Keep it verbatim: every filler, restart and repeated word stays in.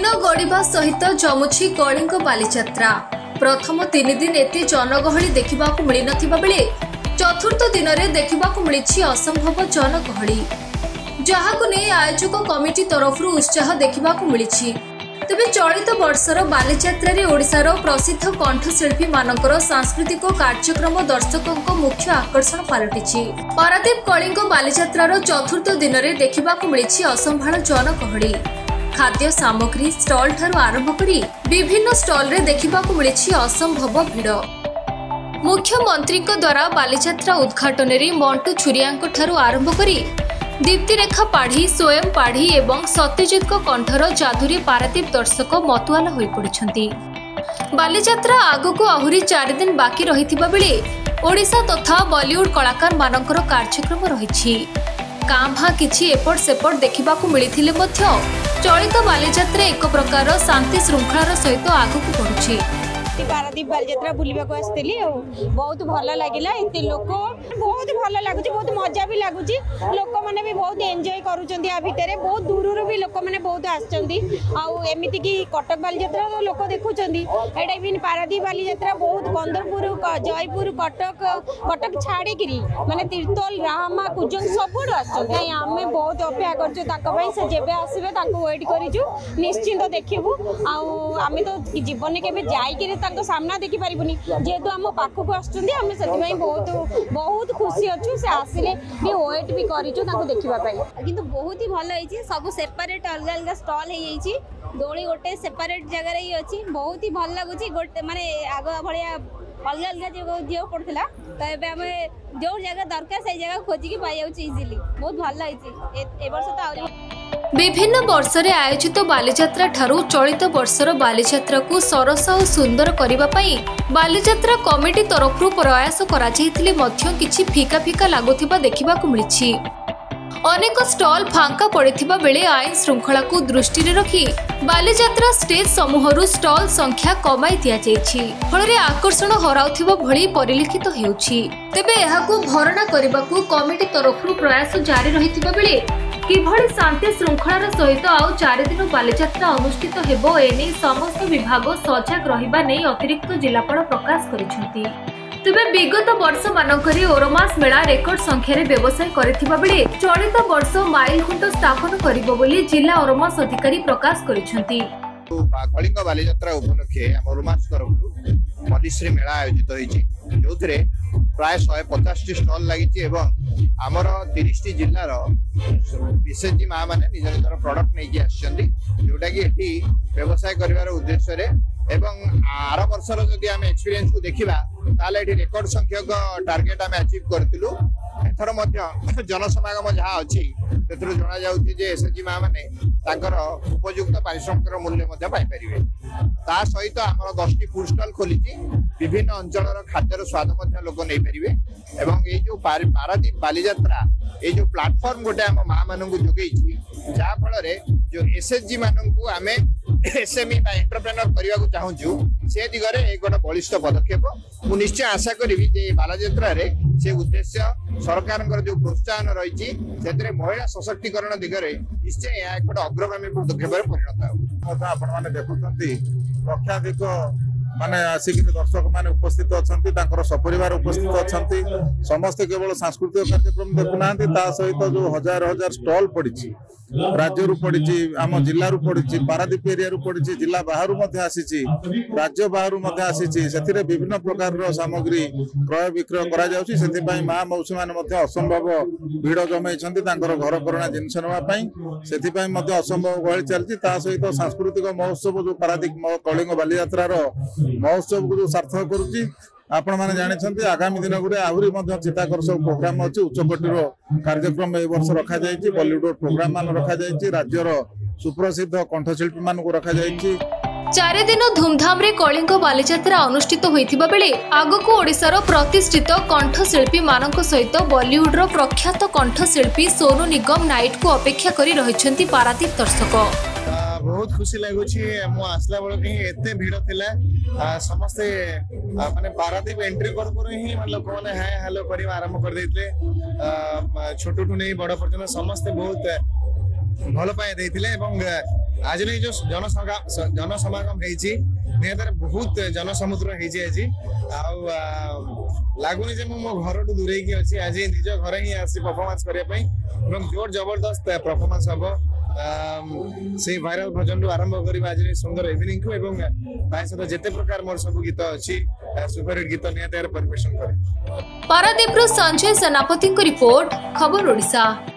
दिन गड़िबा सहित जमुछि कलिंग बालीजात्रा। प्रथम तीन दिन एते जनगहली देखा मिल नथिबा बेले चतुर्थ दिन में देखा मिली असंभव जनगहली, जहां ने आयोजक कमिटी तरफ उत्साह देखा मिली। तेबे चलित वर्षर बालीजात्रा रे ओडिशार प्रसिद्ध कंठशिल्पी मानकर सांस्कृतिक कार्यक्रम दर्शकों मुख्य आकर्षण पलटिछि। पारादीप कलिंग बालीजात्रार चतुर्थ दिन में देखा मिली असंभाळ जनगहली। खाद्य सामग्री स्टॉल ठारू आरंभ करी विभिन्न स्टॉल रे देखा मिली असंभव भीड़। मुख्यमंत्री द्वारा बालीजात्रा उद्घाटन रे मंटू छुरिया ठारू आरंभ करी दीप्तिरेखा पाढ़ी, स्वयं पाढ़ी एवं सत्यजित कंठर जादुरी पारादीप दर्शक मतुआला होई पड़िछंती। बालीजात्रा आगको आहुरी चार दिन बाकी रहिथिबा बेले ओडिशा तथा बॉलीवुड कलाकार मानकर कार्यक्रम रहिछि। कांभा किछि एपट सेपट देखिबाकू मिलिथिले मध्य चलित बालीजात्रा एक प्रकार शांति श्रृंखलार सहित आगको बढ़ुछि। पारादीप बालीजात्रा बुलवा को आसती बहुत भल लगे, एत लोक बहुत भल लगुच, बहुत मजा भी लगुच, लोक मैंने भी बहुत एंजॉय करुँच। आ भितर बहुत दूर भी लोक मैंने बहुत आमती कि कटक बालीजात्रा लोक देखुं एटा भी पारादीप बालीजात्रा बहुत कंदरपुर, जयपुर, कटक कटक छाड़ी माने तीर्तोल, राहमा, कुजंग सब आम बहुत अपेक्षा कर जेबे आसबे वेट करूँ, निश्चिंत देखू। आम तो जीवन के जाइए सामना देखी पारिबुनी, जेहेतु आम पाखक आसुचंदी आम से बहुत बहुत खुशी अच्छु। से आसिले भी वेट भी करिचु ताको देखिबा पई, किंतु बहुत ही भल होईची। सब सेपरेट अलग अलग स्टॉल हे जाईची, दोली गोटे सेपरेट जगह रे अछि, बहुत ही भल लागुची। गोटे माने आग भलिया अलग अलग जो जो पड़थला, तो एबे आमे जो जगह दरकार से जगह खोजी के पाई जाउची इजीली, बहुत भल होईची। ए वर्ष तो आउरी विभिन्न वर्ष रे आयोजित बालीजात्रा ठारू चलित वर्षर बालीजात्रा को सरस और सुंदर करबा पई बालीजात्रा कमिटी तरफ प्रयास करा जायतिले मध्य किछि फीका फीका लागुथिबा देखिबाकू मिलिछि। अनेक स्टॉल फांका पड़िथिबा बेले आईन श्रृंखला को दृष्टि रे रखी बालीजात्रा स्टेज समूहरु स्टॉल संख्या कमाई दिया जायछि, फଳରେ आकर्षण हराउथिबा भଳି परिलिखित हेउछि। तेबे एहाकू भरणा करबाकू कमिटी तरफ प्रयास जारी रहिथिबा बेले किभଳି शांति श्रृंखलार सहित आउ चार दिन बालीजात्रा अनुष्ठित हेबो एने समस्त विभाग सजग रहिबा नै अतिरिक्त जिलापाल प्रकाश करिसेंती। तेबे विगत वर्ष मानकरी ओरमास मेला रेकर्ड संख्या रे व्यवसाय करथिबा बेले चलित वर्ष माइल खुंट स्थापन करिबो बोली जिला ओरमास अधिकारी प्रकाश करिसेंती। कलिंग बालीजात्रा उपलक्षे हम ओरमास तरफ मदिश्री मेला आयोजित होईछि, जोथरे प्राय एक सौ पचास टी स्टॉल लगी आमर तीस टी जिलार विशेषजी माँ मैंने निज निजर प्रडक्ट नहीं आसछंती, जोटा कि एठी व्यवसाय करिवार उद्देश्य रे। एवं आर वर्षर जदि आम एक्सपीरियंस को देखिबा ताले एठी रेकर्ड संख्यक टार्गेट आम अचीव करथिलु। एथर मध्य जनसमागम जहाँ अच्छी तेथुरु जणा जाउछि जे एसएचजी माँ मैंने तांकर उपयुक्त पारिश्रमिक मूल्य मध्य पाई परिबे। ता सहित आमर दस टी फूड स्टॉल खोलिछि, विभिन्न अंचलर खाद्यर स्वाद मध्य लोक नहीं पारिबे। एवं ये जो पारादीप बालीजात्रा ये जो प्लाटफॉर्म गोटे आम माँ मानू जोगेछि, जहाँ फल जो एसएचजी मानू आम एसएमई एंटरप्रेन्योर करने को चाहूँ से दिगरे एक गोटे बलिष्ठ पदक्षेप। मु निश्चय आशा करी जे बालीजात्रा रे से उद्देश्य सरकार जो प्रोत्साहन रही से महिला सशक्तिकरण दिगरे निश्चय यह एक गोटे अग्रगामी पदक्षेप परिणत हो। आपण देखुंत लक्षाधिक माने आसिक दर्शक माने उपस्थित अच्छा, सपरिवार उपस्थित अच्छा, समस्ते केवल सांस्कृतिक कार्यक्रम देखुना, सहित जो हजार हजार स्टॉल पड़ी राज्य पड़ी, आम जिलू पड़ी, पारादीप एरिया पड़ी, जिला बाहर आसी, राज्य बाहर आसी, से विभिन्न प्रकार सामग्री क्रय विक्रय कर माँ मौसी मैंने असंभव भिड़ जमे घर करणा जिनस नापी से असंभव गहली चलती। सहित सांस्कृतिक महोत्सव जो पारादीप कलिंग बालीजात्रार महोत्सव को जो सार्थक करुच्ची आपण मैंने जानते। आगामी दिन गुड़े आहरी चिताकर्षक प्रोग्राम अच्छी, उच्चकोटीर कार्यक्रम ए वर्ष रखा जाइए, बॉलीवुड प्रोग्राम मान रखा जाइए, राज्यर सुप्रसिद्ध कंठशिल्पी मान रखा जाइए। चार दिन धूमधाम रे कलिंग बालीजात्रा अनुष्ठित होइथिबा बेले आगको ओडिशार प्रतिष्ठित कंठशिल्पी मानक सहित बॉलीवुड रो प्रख्यात कंठशिल्पी सोनू निगम नाइट को अपेक्षा करी रहिसेंती पारादीप दर्शक। बहुत खुशी लगुच आसला बेल कहीं एत भिड़ था, समस्ते माने पारादीप एंट्री कर ही लोक मैंने हाय हेलो कर आरंभ कर छोटू नहीं बड़ पर्यटन समस्ते बहुत भल पाए देथिले एवं आज जो जनसमागम जनसमागम हेछि निहतर बहुत जनसमुद्र हेछि आज लागुनी जे मो घर टू दूरे की अछि आज निज घर ही आसी परफॉर्मेंस करिया पई एवं जोर जबरदस्त परफॉर्मेंस हबो से भाइराल भजन आरंभ कर आज सुंदर इवनिंग को एवं सहित जेते प्रकार मोर सब गीत अच्छी सुपरहिट गीत निहत परिवेशन करे। पारादीप संजय सेनापति रिपोर्ट खबर ओडिशा।